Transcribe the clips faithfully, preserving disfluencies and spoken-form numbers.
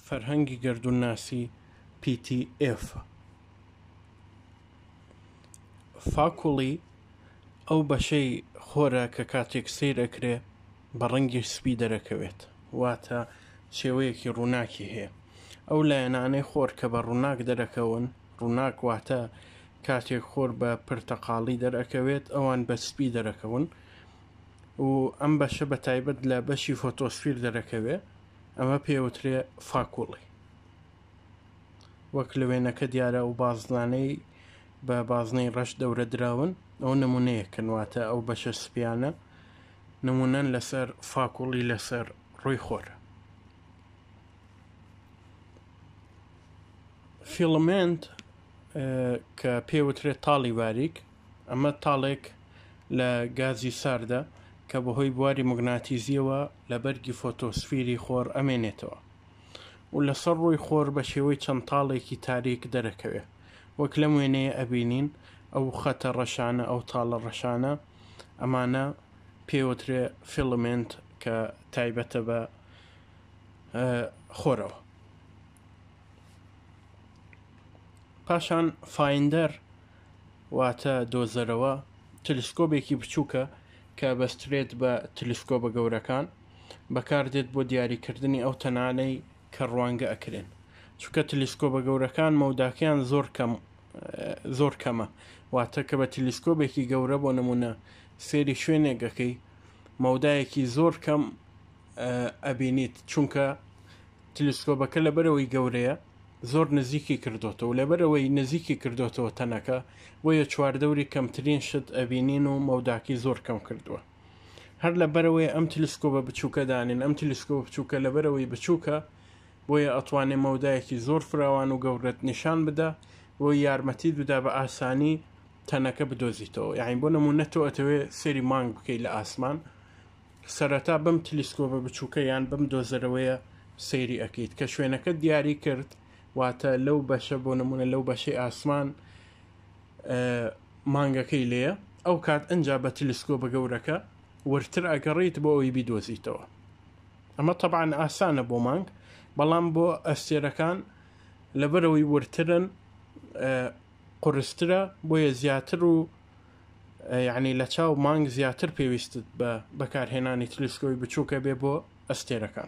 فەرهەنگی گەردوونناسی پیتی ئێف. فاکوڵی ئەو بەشەی خۆرە کە کاتێک سیر ئەکرێ بە ڕەنگی سپی دەرەکەوێت، واتە شێوەیەکی ڕووناکی هەیە. ئەو لایەنانەی خۆر کە بە ڕووناک دەرەکەون، ڕووناک واتە کاتێک خۆر بە پرتەقاڵی دەرەکەوێت ئەوان بە سپی دەرەکەون و ئەم بەشە بە تایبەت لە بەشی فۆتۆسفیر دەرەکەوێ، ئەمە پێوترێ فاکوڵی. وەک لە وێنەکە دیارە و بازنانەی بە بازنەی ڕەش دەورە دراون، ئەو نمونەیەکن، واتە ئەو بەشە سپیانە نمونەن لەسەر فاکوڵی لەسەر ڕووی خۆرە. فیلمنت کە پێوترێت تاڵی باریک، ئەمە تاڵێک لە گازی ساردە کە بەهۆی بواری موگناتیزیەوە لە بەرگی فۆتۆسفیری خۆر ئەمێنێتەوە و لەسەر ڕووی خۆر بە شێوەی چەند تاڵێکی تاریک دەرەکەوێت. وەک لەم وێنەیە ئەبینین ئەو خەتە ڕەشانە، ئەو تاڵە ڕەشانە، ئەمانە پێوترێ فیلمنت کە تایبەتە بە خۆرەوە. پاشان فایندەر واتە دۆزەرەوە تەلسکۆبێکی بچووکە کە بەسترێت بە تەلسکۆبە گەورەکان، بەکاردێت بۆ دیاریکردنی ئەو تەنانەی کە ڕوانگە ئەکرێن، چونکە تەلسکۆبە گەورەکان مەوداکیان زۆر کەم زۆر کەمە، واتە کە بە تەلسکۆبێکی گەورە بۆ نمونە سێری شوێنێکەکەی مەودایەکی زۆر کەم ئەبینیت، چونکە تەلسکۆبەکە لەبەرەوەی گەورەیە زۆر نزیکی کردوتەوە و لەبەرەوەی نزیکی کردوتەوە تەنەکە بۆیە چواردەوری کەمترین شت ئەبینین و مەوداکی زۆر کەم کردووە. هەر لەبەرەوەی ئەم تەلسکۆبە بچووکە دانین، ئەم تەلسکۆبە بچووکە لەبەرەوەی بچووکە بۆیە ئەتوانێ مەودایەکی زۆر فراوان و گەورەت نیشان بدە بۆ یارمەتی دودا بە ئاسانی تەنەکە بدۆزیتەوە. یعنی بۆ نمونە تۆ ئەتەوێ سێری مانگ بکەیت لە ئاسمان، سەرەتا بەم تەلسکۆبە بچووکە یان بەم دۆزەرەوەیە سەیری ئەکەیت کە شوێنەکە دیاری کرد، واتە لەو بەشە بۆ نمونە لەو بەشەی ئاسمان مانگەکەی لێیە، ئەو کات ئەنجا بە تەلسکۆبە گەورەکە ورتر ئەگەڕیت بۆ ئەوی بیدۆزیتەوە. ئەمە تەبعاً ئاسانە بۆ مانگ، بەڵام بۆ ئەستێرەکان لەبەرەوەی ورترن قورسترە، بۆیە زیاتر و یعنی لە چاو مانگ زیاتر پێویستت بە بەکارهێنانی تەلسکۆبی بچووکە بێ بۆ ئەستێرەکان.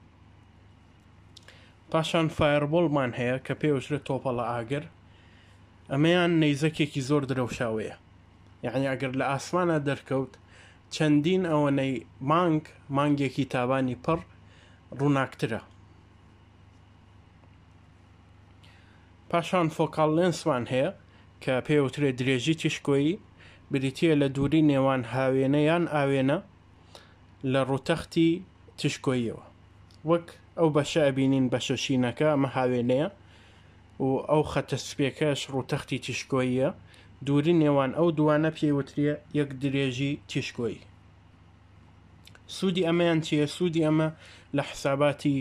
پاشان فایربۆڵمان هەیە کە پێوترێت تۆپەڵە ئاگر، ئەمەیان نەیزەکێکی زۆر درەوشاوەیە، یعنی ئەگەر لە ئاسمانە دەرکەوت چەندین ئەوەنەی مانگ مانگێکی تابانی پڕ ڕووناکترە. پاشان فۆکاڵ لێنسمان هەیە کە پێوترێت درێژی تیشکۆیی، بریتیە لە دووری نێوان هاوێنە یان ئاوێنە لە ڕووتەختی تیشکۆییەوە. وەک ئەو بەشە ئەبینین بەشە شینەکە ئەمە هاوێنەیە و ئەو خەتە سپێکەش ڕووتەختی تیشکۆییە، دووری نێوان ئەو دوانە پێوترێ یەک درێژی تیشکۆیی. سوودی ئەمەیان چیە؟ سوودی ئەمە لە حساباتی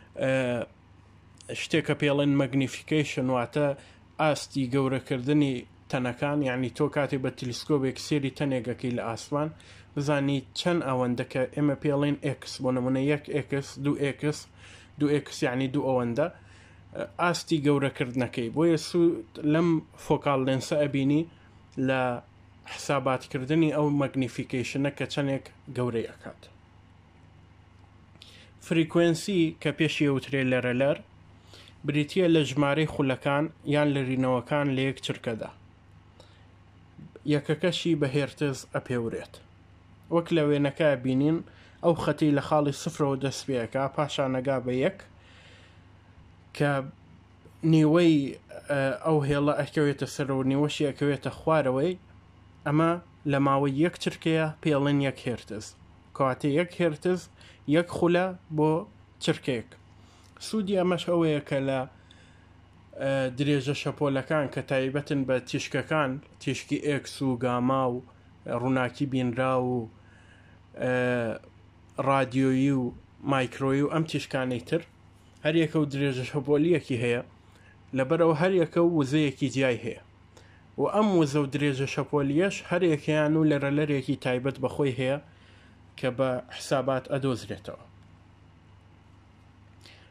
شتێکە پێڵێن مەگنیفیکیشن، واتە ئاستی گەورەکردنی تەنەکان، یعنی تۆ کاتێک بە تەلسکۆبێک سێری تەنێکەکەی لە ئاسمان بزانی چەند ئەوەندەکە ئێمە پێڵێن ئێکس، بۆ نمونە یەک ئێکس، دوو ئێکس، دوو ئێکس یعنی دوو ئەوەندە ئاستی گەورەکردنەکەی. بۆیە سوود لەم فۆکاڵ لێنسە ئەبینی لە حساباتکردنی ئەو مەگنیفیکیشنە کە چەندێک گەورەی ئەکات. فریکوێنسی کە پێشی وترێ لەرەلەر بریتیە لە ژمارەی خولەکان یان لە رینەوەکان لە یەک چرکەدا، یەکەکەشی بە هێرتز ئەپێورێت. وەک لە وێنەکە بینین ئەو خەتی لە خاڵی سفرەوە دەست پێەکە، پاشانەگا بە یەک کە نیوەی ئەو هێڵە ئەکەوێتە سەر و نیوەشی ئەکەوێتە خوارەوەی، ئەمە لە ماوەی یەک چرکەیە پێڵێن یەک هێرتز، کەواتە یەک هێرتز یەک خولە بۆ چرکەیەک. سوودی ئەمەش ئەوەیە کە لە درێژە شەپۆلەکان کە تایبەتن بە تیشکەکان، تیشکی ئێکس و گاما و ڕووناکی بینرا و رادیۆیی و مایکرۆیی و ئەم تیشکانەی تر، هەر یەکە و درێژە شەپۆلیەکی هەیە، لەبەرەوە هەر یەکە و وزەیەکی جیای هەیە و ئەم وزە و درێژە شەپۆلیەش هەر یەکەیان و لەرەلەرێکی تایبەت بەخۆی هەیە کە بە حسابات ئەدۆزرێتەوە.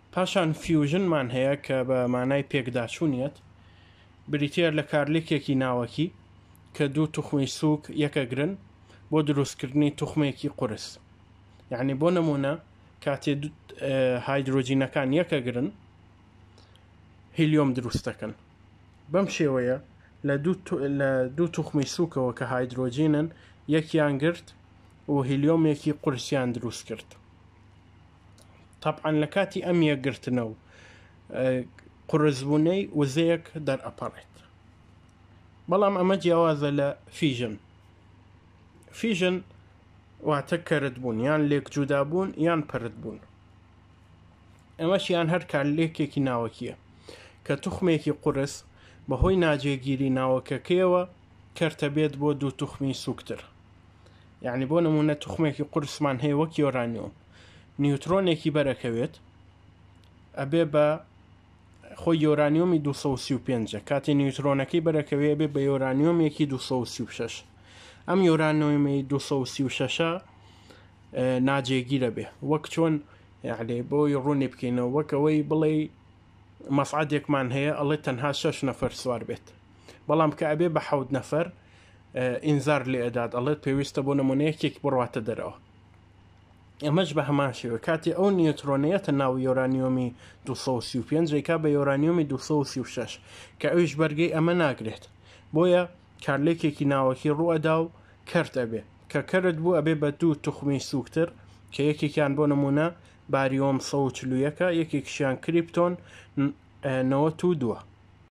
پاشان فیوژنمان هەیە کە بە مانای پێکداچوونیت بریتێر لە کارلێکێکی ناوەکی کە دوو توخمی سووک یەکەگرن بۆ دروستکردنی توخمێکی قورس. یعنی بۆ نمونە کاتێ هایدرۆجینەکان یەکەگرن هیلیۆم دروست دەکەن. بەم شێوەیە لە دوو توخمی سووکەوە کە هایدرۆجینن یەکیان گرت و هیلیۆمێکی قورسیان دروست کرد. طبعاً لە کاتی ئەم یەکگرتنە و قورسبوونەی وزەیەک دەرئەپەڕێت. بەڵام ئەمە جیاوازە لە فیژن. فیژن واتە کەردبوون یان لێک جودابوون یان پەردبوون. ئەمەشیان هەر کارلێکێکی ناوەکیە کە توخمێکی قورس بەهۆی ناجێگیری ناوەکەکەیەوە کەرتە بێت بۆ دوو توخمی سووکتر. یعنی بۆ نمونە توخمێکی قورسمان هەیە وەک یۆرانیۆم، نیوترۆنێکی بەرەکەوێت ئەبێ بە خۆی یۆرانیۆمی دووسە و سی و پێنجە، کاتی نیوترۆنەکەی بەرەکەوێ بێ بە یۆرانیۆمێکی دووسە و سی و شەش. ئەم یۆرانیۆمی دووسە و سی و شەشە ناجێگیرە بێ، وەک چۆن یعنی بۆی ڕوونی بکەینەوە وەکەوەی بڵێ مەسعادێکمان هەیە ئەڵێ تەنها شەش نەفەر سوار بێت، بەڵام کە ئەبێ بە حەوت نەفەر ئینزار لێ ئەدات ئەڵێت پێویستە بۆ نمونەیەکێک بڕواتە دەرەوە. ئەمەش بە هەمان شێوە کاتی ئەو نیوترۆنەیەتە ناو یۆرانیۆمی دووسە و سی و پێنج ڕێکا بە یۆرانیۆمی دووسە و سی و شەش کە ئەویش بەرگەی ئەمە ناگرێت، بۆیە کارلێکێکی ناوەکی ڕوئەدا و کەرت ئەبێ کە کەرت بوو ئەبێ بە دوو توخمی سووکتر کە یەکێکیان بۆ نمونە باریۆم سە و چلو یەکە، یەکێکیشیان کریپتۆن نەوەت و دووە.